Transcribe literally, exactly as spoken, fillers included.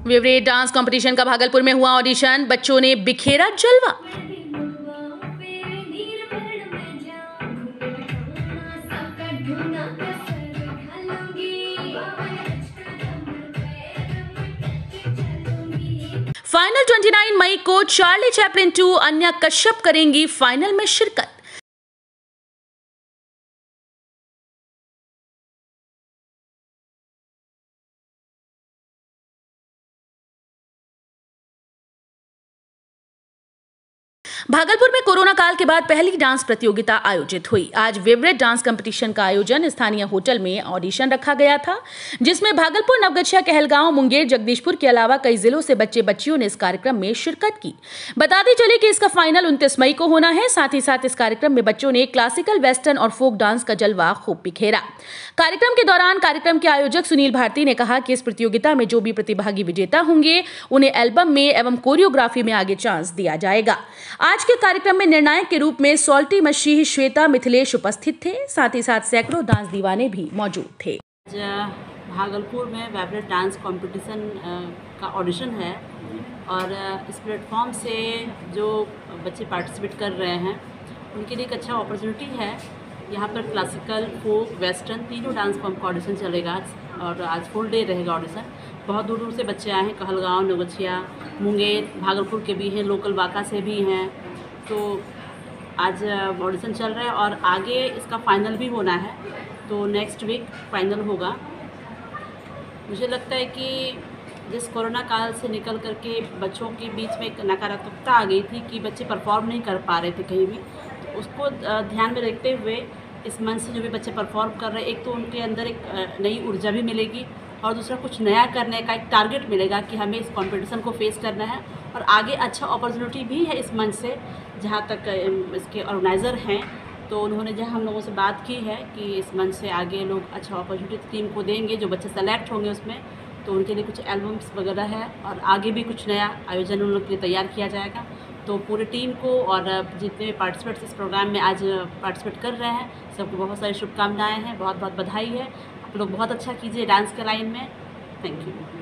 विवरेट dance competition का भागलपुर में हुआ ऑडिशन, बच्चों ने बिखेरा जलवा। फाइनल उनतीस मई को Charlie Chaplin two Anya Kashyap करेंगी फाइनल में शिरकत। भागलपुर में कोरोना काल के बाद पहली डांस प्रतियोगिता आयोजित हुई। आज विवरेट डांस कंपटीशन का आयोजन स्थानीय होटल में ऑडिशन रखा गया था, जिसमें भागलपुर, नवगछिया, कहलगांव, मुंगेर, जगदीशपुर के अलावा कई जिलों से बच्चे बच्चियों ने इस कार्यक्रम में शिरकत की। बताते चले कि इसका फाइनल उनतीस मई को होना है। साथ ही साथ इस कार्यक्रम में बच्चों ने क्लासिकल, वेस्टर्न और फोक डांस का जलवा खूब बिखेरा। कार्यक्रम के दौरान कार्यक्रम के आयोजक सुनील भारती ने कहा कि इस प्रतियोगिता में जो भी प्रतिभागी विजेता होंगे उन्हें एल्बम में एवं कोरियोग्राफी में आगे चांस दिया जाएगा। आज के कार्यक्रम में निर्णायक के रूप में सॉल्टी मशीह, श्वेता, मिथिलेश उपस्थित थे। साथ ही साथ सैकड़ों डांस दीवाने भी मौजूद थे। भागलपुर में विवरेट डांस कंपटीशन का ऑडिशन है और इस प्लेटफॉर्म से जो बच्चे पार्टिसिपेट कर रहे हैं उनके लिए एक अच्छा अपॉर्चुनिटी है। यहाँ पर क्लासिकल, फोक, वेस्टर्न तीनों डांस फॉर्म का ऑडिशन चलेगा और आज फुल डे रहेगा ऑडिशन। बहुत दूर दूर से बच्चे आए हैं, कहलगांव, नवगछिया, मुंगेर, भागलपुर के भी हैं, लोकल बांका से भी हैं। तो आज ऑडिशन चल रहा है और आगे इसका फाइनल भी होना है, तो नेक्स्ट वीक फाइनल होगा। मुझे लगता है कि जिस कोरोना काल से निकल करके बच्चों के बीच में एक नकारात्मकता आ गई थी कि बच्चे परफॉर्म नहीं कर पा रहे थे कहीं भी, तो उसको ध्यान में रखते हुए इस मंच से जो भी बच्चे परफॉर्म कर रहे हैं, एक तो उनके अंदर एक नई ऊर्जा भी मिलेगी और दूसरा कुछ नया करने का एक टारगेट मिलेगा कि हमें इस कंपटीशन को फेस करना है। और आगे अच्छा अपॉर्चुनिटी भी है इस मंच से, जहाँ तक इसके ऑर्गेनाइज़र हैं तो उन्होंने जहाँ हम लोगों से बात की है कि इस मंच से आगे लोग अच्छा अपॉर्चुनिटी टीम को देंगे, जो बच्चे सेलेक्ट होंगे उसमें, तो उनके लिए कुछ एल्बम्स वगैरह है और आगे भी कुछ नया आयोजन उन लोग के लिए तैयार किया जाएगा। तो पूरी टीम को और जितने भी पार्टिसिपेट्स इस प्रोग्राम में आज पार्टिसिपेट कर रहे हैं सबको बहुत सारी शुभकामनाएं हैं, बहुत बहुत बधाई है। आप लोग बहुत अच्छा कीजिए डांस के लाइन में। Thank you.